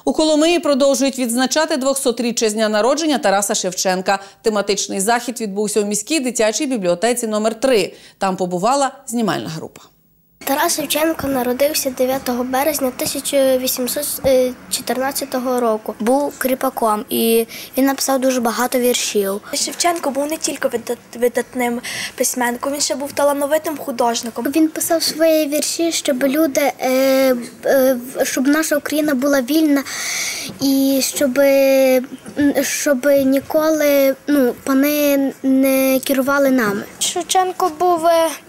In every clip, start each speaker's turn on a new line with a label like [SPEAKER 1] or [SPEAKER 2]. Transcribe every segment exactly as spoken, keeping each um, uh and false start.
[SPEAKER 1] У Коломиї продовжують відзначати двохсотріччя з дня народження Тараса Шевченка. Тематичний захід відбувся у міській дитячій бібліотеці номер три. Там побувала знімальна група.
[SPEAKER 2] Тарас Шевченко народився дев'ятого березня тисяча вісімсот чотирнадцятого року. Був кріпаком і він написав дуже багато віршів.
[SPEAKER 3] Шевченко був не тільки видатним письменником, він ще був талановитим художником.
[SPEAKER 2] Він писав свої вірші, щоб люди, щоб наша Україна була вільна і щоб, щоб ніколи ну, пани не керували нами.
[SPEAKER 4] Шевченко був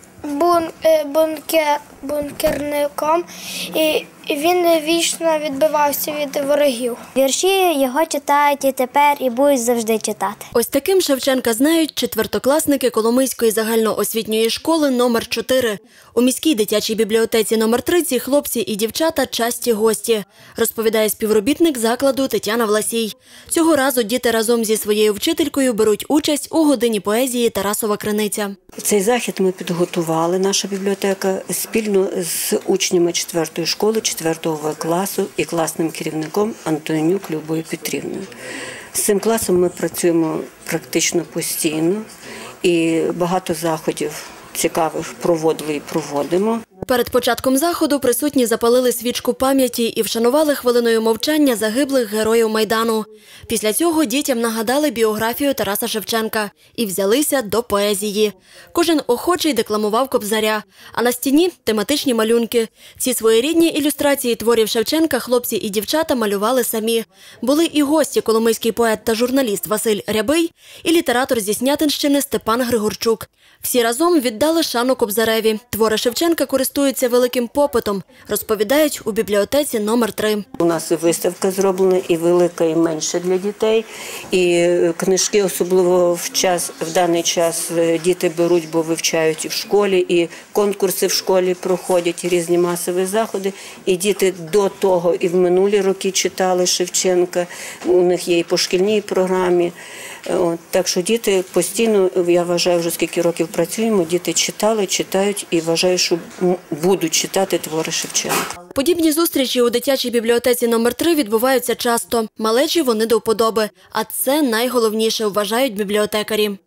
[SPEAKER 4] бункер, бункерником, і він вічно відбивався від ворогів.
[SPEAKER 2] Вірші його читають і тепер, і будуть завжди читати.
[SPEAKER 5] Ось таким Шевченка знають четвертокласники Коломийської загальноосвітньої школи номер чотири. У міській дитячій бібліотеці номер три ці хлопці і дівчата часті гості, розповідає співробітник закладу Тетяна Власій. Цього разу діти разом зі своєю вчителькою беруть участь у годині поезії «Тарасова криниця».
[SPEAKER 6] Цей захід ми підготували, наша бібліотека, спільно з учнями четвертої школи, четвертого класу і класним керівником Антонюк Любою Петрівною. З цим класом ми працюємо практично постійно і багато заходів цікавих проводили і проводимо.
[SPEAKER 5] Перед початком заходу присутні запалили свічку пам'яті і вшанували хвилиною мовчання загиблих героїв Майдану. Після цього дітям нагадали біографію Тараса Шевченка і взялися до поезії. Кожен охочий декламував Кобзаря, а на стіні – тематичні малюнки. Ці своєрідні ілюстрації творів Шевченка хлопці і дівчата малювали самі. Були і гості – коломийський поет та журналіст Василь Рябий і літератор зі Снятинщини Степан Григорчук. Всі разом віддали шану Кобзареві. Твори Шевченка користуються великим попитом, розповідають у бібліотеці номер три.
[SPEAKER 6] У нас і виставка зроблена, і велика, і менша для дітей. І книжки, особливо в час, в даний час діти беруть, бо вивчають і в школі, і конкурси в школі проходять, і різні масові заходи. І діти до того і в минулі роки читали Шевченка, у них є і по шкільній програмі. От, так що діти постійно, я вважаю, вже скільки років працюємо, діти читали, читають і вважаю, що будуть читати твори Шевченка.
[SPEAKER 5] Подібні зустрічі у дитячій бібліотеці номер три відбуваються часто. Малечі вони до вподоби. А це найголовніше, вважають бібліотекарі.